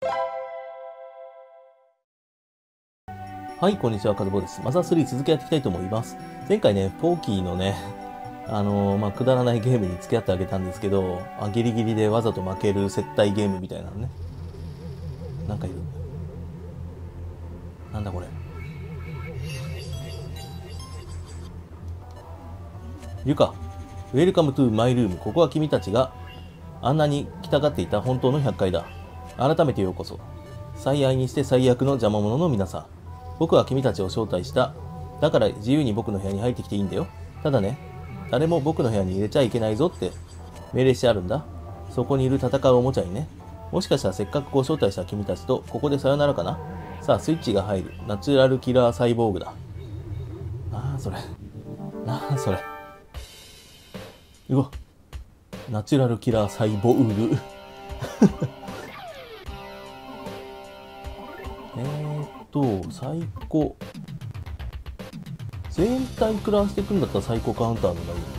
はい、こんにちは、カズボです。マザー3続きやっていきたいと思います。前回ね、ポーキーのね、くだらないゲームに付き合ってあげたんですけど、ギリギリでわざと負ける接待ゲームみたいなのね。なんかいる。なんだこれ。ゆか、ウェルカムトゥマイルーム。ここは君たちがあんなに来たがっていた本当の100階だ。改めてようこそ。最愛にして最悪の邪魔者の皆さん。僕は君たちを招待した。だから自由に僕の部屋に入ってきていいんだよ。ただね、誰も僕の部屋に入れちゃいけないぞって命令してあるんだ。そこにいる戦うおもちゃにね。もしかしたらせっかくご招待した君たちとここでさよならかな。さあスイッチが入る。ナチュラルキラーサイボーグだ。なあそれ。なあそれ。うわ。ナチュラルキラーサイボーグ。最高。全体食らわしていくんだったら最高カウンターのがいいのかな。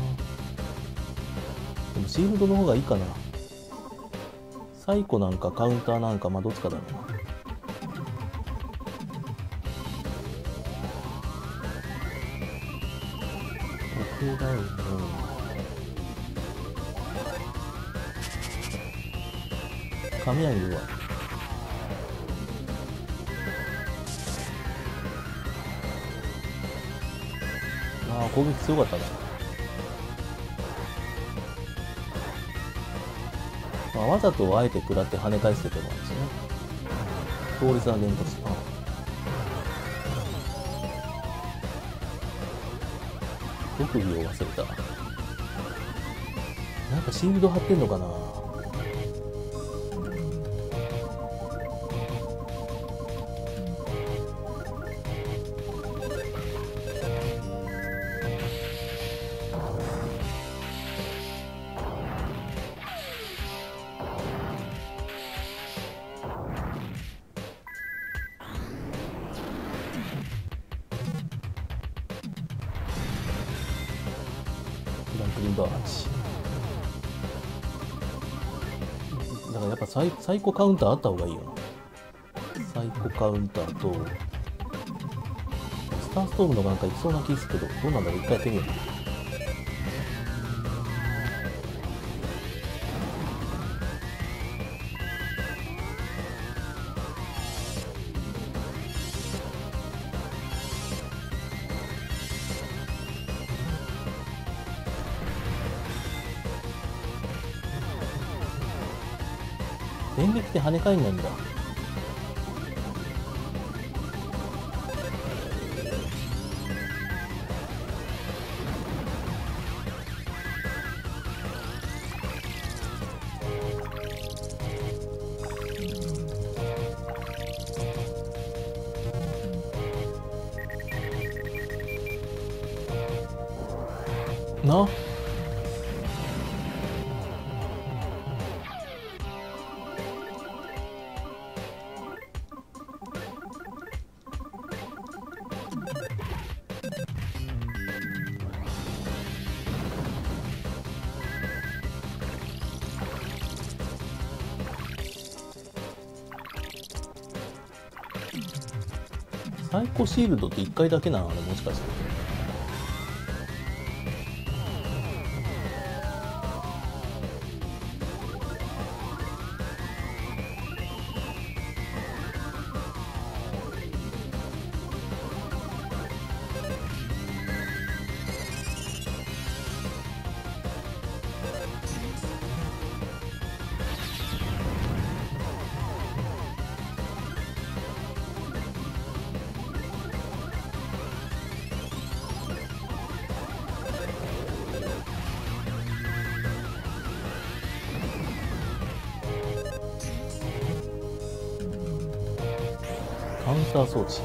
でもシールドの方がいいかな。最高なんかカウンターなんか、まあどっちかだろうな。OK だよね。雷は攻撃強かったな。わざとあえて食らって跳ね返しててもですね。強烈な連発。特技を忘れた。なんかシールド貼ってんのかな。フランクリンバーチ。だからやっぱサイコカウンターあった方がいいよな。サイコカウンターとスターストームのなんかいきそうな気するけど、どうなんだろう。一回やってみよう。電撃って跳ね返んないんだ。なサイコシールドって1回だけなのあれ、もしかして。カウンター装置。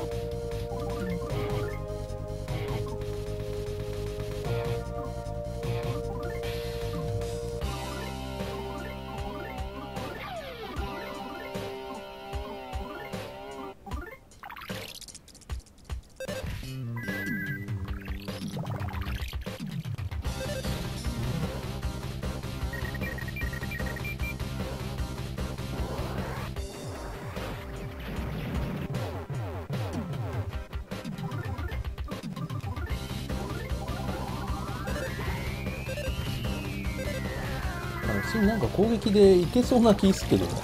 別になんか攻撃でいけそうな気すっけどね。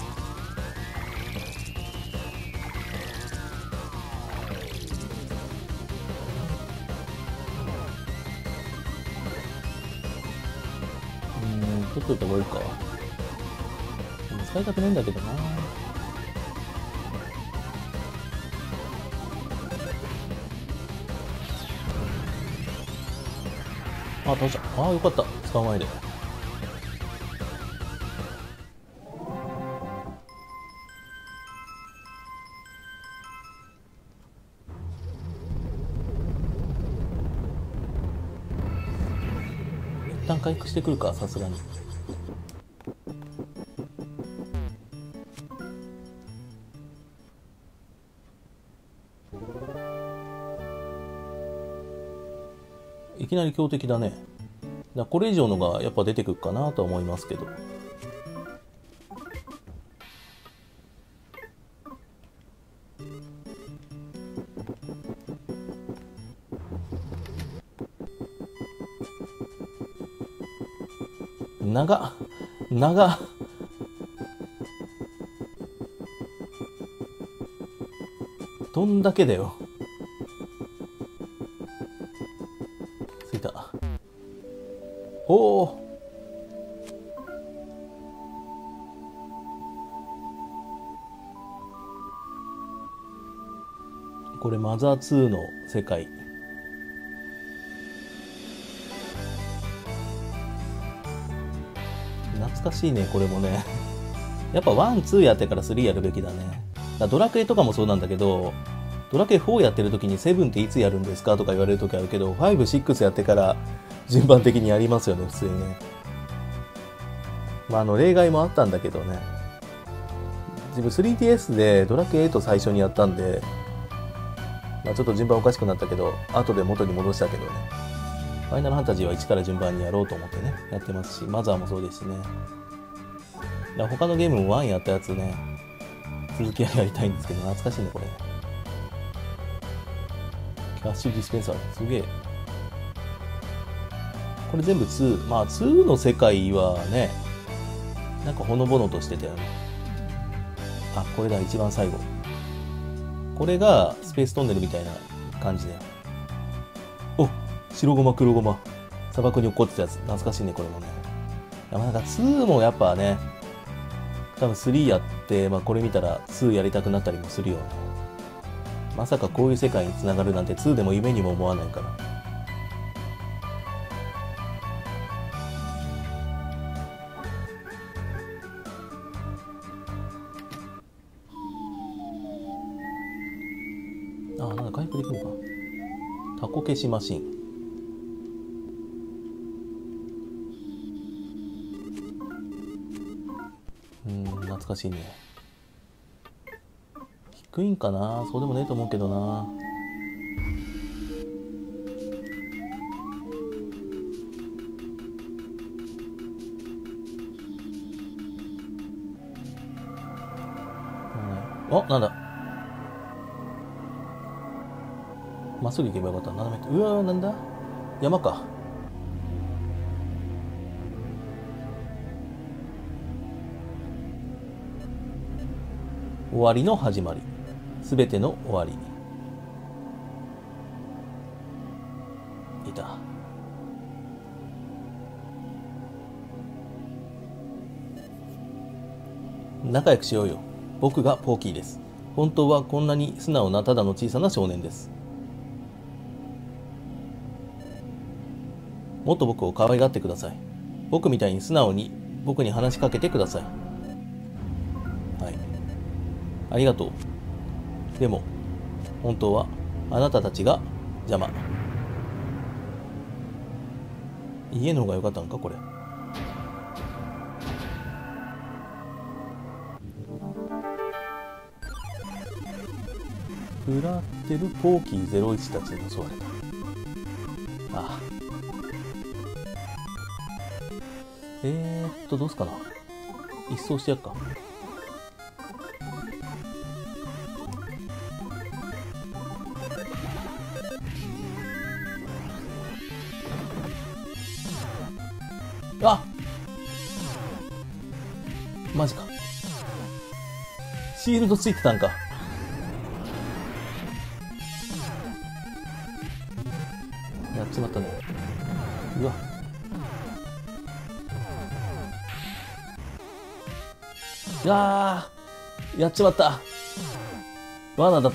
取っといた方がいいか。でも使いたくないんだけどな。あ、倒した。ああ、よかった。使う前で。一旦回復してくるか、さすがに。いきなり強敵だね。これ以上のがやっぱ出てくるかなとは思いますけど。長っ。どんだけだよ。着いた。おお。これマザー2の世界。懐かしいね、これもね。やっぱ1、2やってから3やるべきだね。ドラクエとかもそうなんだけど、ドラクエ4やってる時に7っていつやるんですかとか言われる時あるけど、5、6やってから順番的にやりますよね、普通にね。例外もあったんだけどね。自分 3DS でドラクエ8最初にやったんで、ちょっと順番おかしくなったけど、後で元に戻したけどね。ファイナルファンタジーは1から順番にやろうと思ってね、やってますし、マザーもそうですしね。他のゲームも1やったやつね、続きはやりたいんですけど、懐かしいね、これ。キャッシュディスペンサー、すげえ。これ全部2。2の世界はね、なんかほのぼのとしてたよね。あ、これだ、一番最後。これがスペーストンネルみたいな感じだよ。お、白ゴマ、黒ゴマ。砂漠に落っこってたやつ。懐かしいね、これもね。なんか2もやっぱね、多分3やって、これ見たら2やりたくなったりもするよね。まさかこういう世界に繋がるなんて2でも夢にも思わないから。あ、なんだ回復できるのか。タコ消しマシン。懐かしいね。低いんかな。そうでもねえと思うけどな。あ、なんだ。まっすぐ行けばよかった。斜めって。うわー、なんだ。山か。終わりの始まり。すべての終わり。いた。仲良くしようよ。僕がポーキーです。本当はこんなに素直なただの小さな少年です。もっと僕を可愛がってください。僕みたいに素直に僕に話しかけてください。はい。ありがとう。でも、本当はあなたたちが邪魔。家の方が良かったのか、これ。フラってるポーキー01たちに襲われた。ああ。どうすかな。一掃してやっか。あ、 マジか。シールドついてたんか。やっちまったね。うわ。やっちまった。罠だった。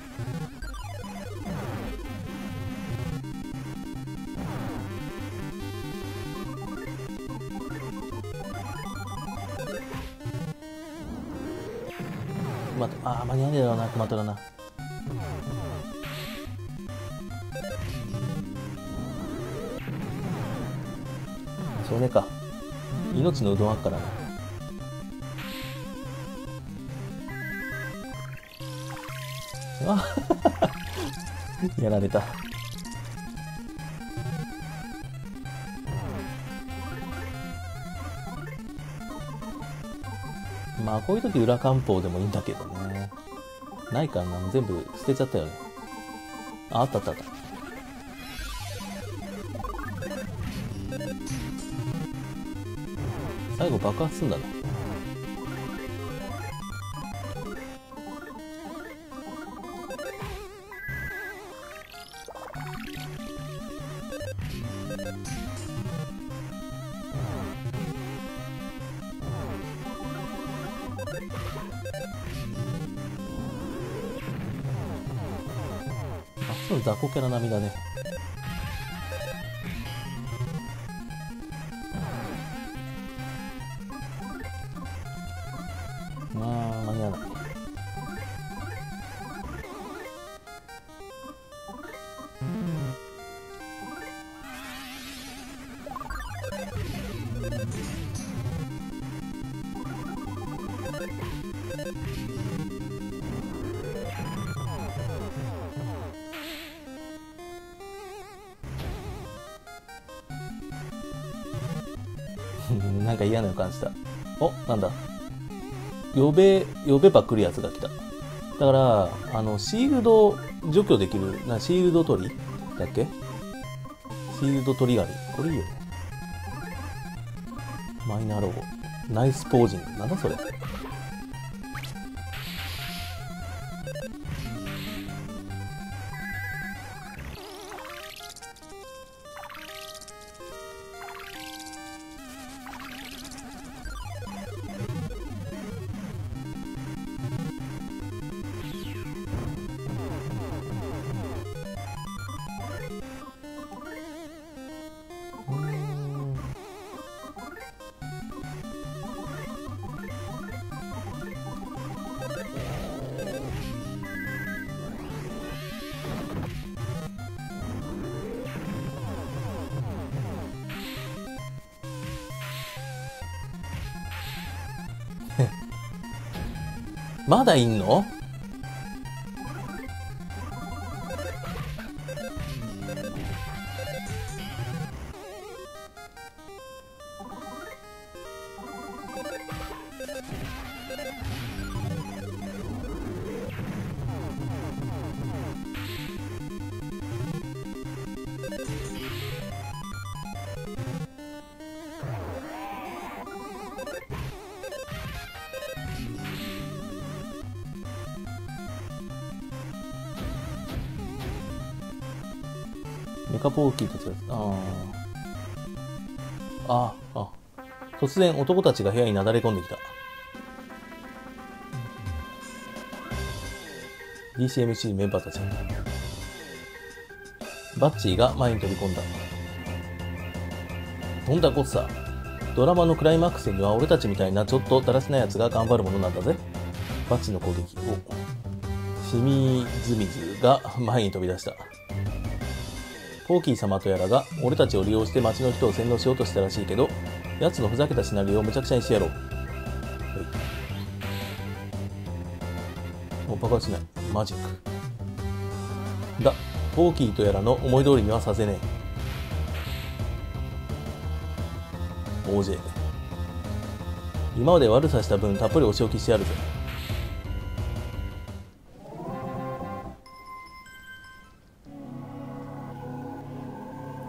間に合わねえだろうな、困ったらな。そうねか。命のうどんあっからな。やられた。まあこういう時裏漢方でもいいんだけどね。ないからな、全部捨てちゃったよね。あったあったあった。最後爆発すんだね。雑魚キャラ並みだね。間に合わない。なんか嫌な予感した。お、なんだ。呼べば来るやつが来た。だから、シールド除去できる、シールド取りだっけ？シールド取り狩り。これいいよね。マイナーロゴ。ナイスポージング。なんだそれ。まだいんの？メカポーキーたちが、突然男たちが部屋になだれ込んできた。DCMC メンバーたちだ。バッチーが前に飛び込んだ。とんだこっさ。ドラマのクライマックスには俺たちみたいなちょっとだらしない奴が頑張るものなんだぜ。バッチーの攻撃。清水が前に飛び出した。ポーキー様とやらが俺たちを利用して町の人を洗脳しようとしたらしいけど、奴のふざけたシナリオをむちゃくちゃにしてやろう。もう爆発しない。マジック。だ、ポーキーとやらの思い通りにはさせねえ。OJ。今まで悪さした分たっぷりお仕置きしてやるぜ。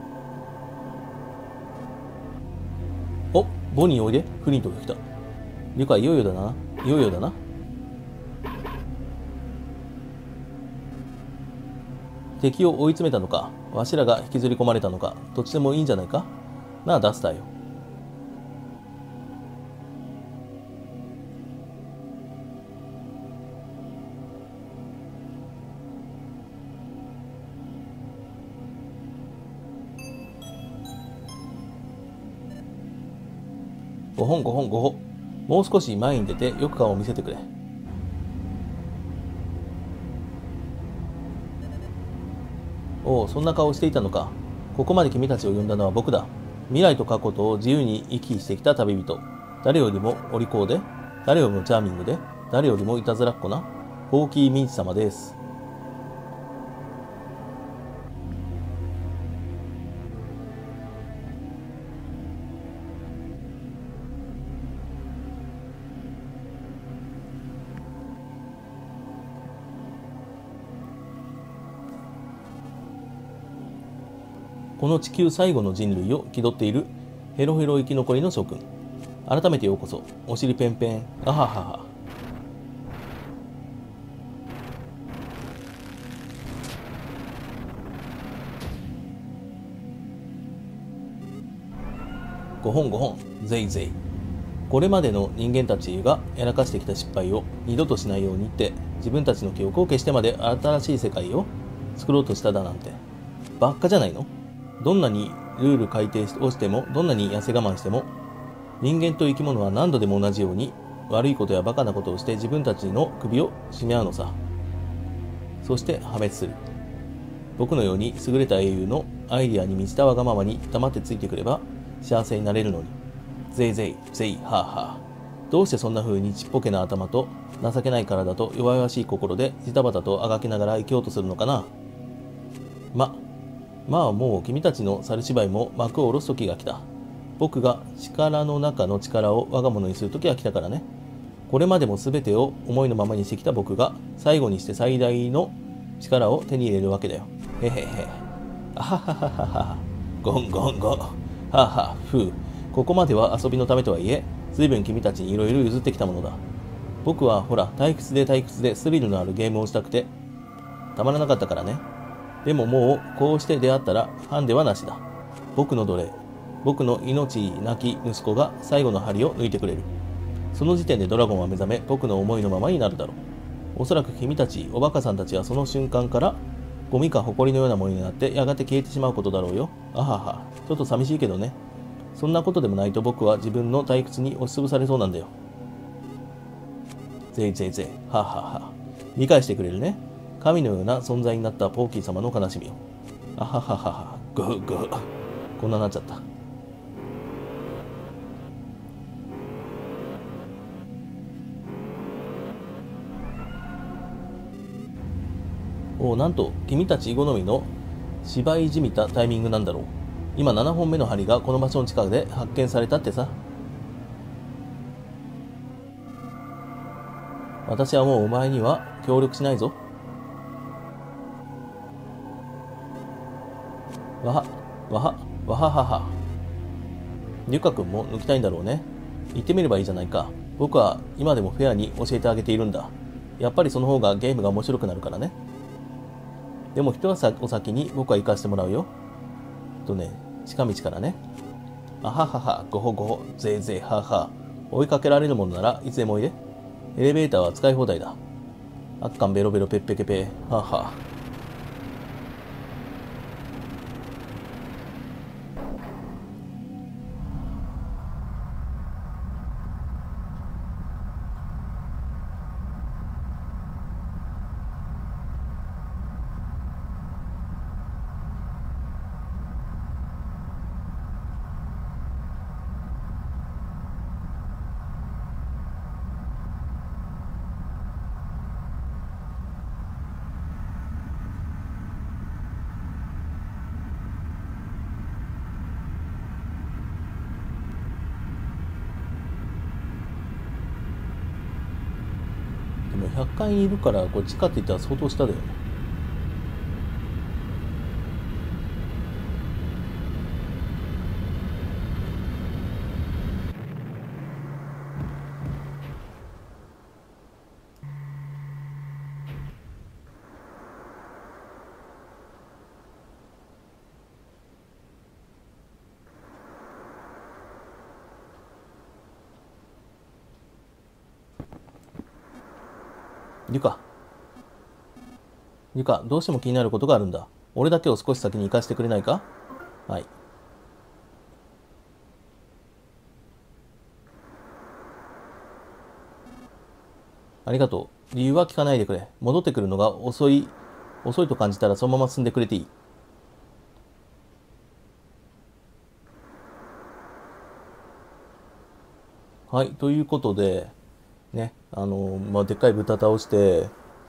お、ボニーおいで。フリントが来た。 リュカ、いよいよだな。いよいよだな。敵を追い詰めたのか、わしらが引きずり込まれたのか、どっちでもいいんじゃないか。なあ、ダスターよ。5本5本5本。もう少し前に出てよく顔を見せてくれ。おお、そんな顔をしていたのか。ここまで君たちを呼んだのは僕だ。未来と過去とを自由に行き来してきた旅人。誰よりもお利口で、誰よりもチャーミングで、誰よりもいたずらっ子な、ホーキー・ミンチ様です。この地球最後の人類を気取っているヘロヘロ生き残りの諸君。改めてようこそ。おしりペンペン。あははは。5本5本。ぜいぜい。これまでの人間たちがやらかしてきた失敗を二度としないようにって自分たちの記憶を消してまで新しい世界を作ろうとしただなんて。ばっかじゃないの？どんなにルール改定をしても、どんなに痩せ我慢しても、人間と生き物は何度でも同じように悪いことやバカなことをして自分たちの首を絞め合うのさ。そして破滅する。僕のように優れた英雄のアイディアに満ちたわがままに黙ってついてくれば幸せになれるのに。ぜいぜい、ぜい、はあはあ。どうしてそんな風にちっぽけな頭と情けない体と弱々しい心でジタバタとあがきながら生きようとするのかな。まあもう君たちの猿芝居も幕を下ろす時が来た。僕が力の中の力を我が物にする時が来たからね。これまでも全てを思いのままにしてきた僕が最後にして最大の力を手に入れるわけだよ。へへへ。あははははは。ゴンゴンゴン。はあはあ、ふう。ここまでは遊びのためとはいえ、随分君たちにいろいろ譲ってきたものだ。僕はほら、退屈でスリルのあるゲームをしたくてたまらなかったからね。でももうこうして出会ったらハンデはなしだ。僕の奴隷、僕の命なき息子が最後の針を抜いてくれる。その時点でドラゴンは目覚め、僕の思いのままになるだろう。おそらく君たちおバカさんたちはその瞬間からゴミか埃のようなものになってやがて消えてしまうことだろうよ。あはは、ちょっと寂しいけどね。そんなことでもないと僕は自分の退屈に押しつぶされそうなんだよ。ぜいぜいぜい、はあ、はあはあ、理解してくれるね。神のような存在になったポーキー様の悲しみを。あはははは、ぐーぐー。こんななっちゃった。おお、なんと君たち好みの芝居じみたタイミングなんだろう。今7本目の針がこの場所の近くで発見されたってさ。私はもうお前には協力しないぞ。わは、わは、わははは。リュカ君も抜きたいんだろうね。言ってみればいいじゃないか。僕は今でもフェアに教えてあげているんだ。やっぱりその方がゲームが面白くなるからね。でも一足お先に僕は行かせてもらうよ。近道からね。あははは、ごほごほ、ぜいぜい、はは。追いかけられるものならいつでもおいで。エレベーターは使い放題だ。あっかんべろべろぺっぺけぺ、はは。でも100階にいるからこっちかって言ったら相当下だよね。 リュカ。リュカ、どうしても気になることがあるんだ。俺だけを少し先に行かせてくれないか？はい。ありがとう。理由は聞かないでくれ。戻ってくるのが遅いと感じたらそのまま進んでくれていい。はい。ということで、ね、でっかい豚倒して、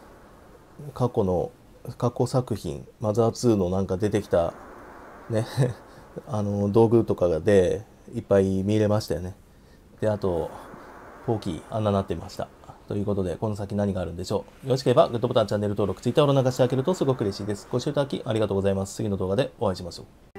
過去作品、マザー2のなんか出てきた、ね、道具とかでいっぱい見れましたよね。で、あと、ポーキー、あんななってました。ということで、この先何があるんでしょう。よろしければ、グッドボタン、チャンネル登録、ツイッターを流してあげるとすごく嬉しいです。ご視聴いただきありがとうございます。次の動画でお会いしましょう。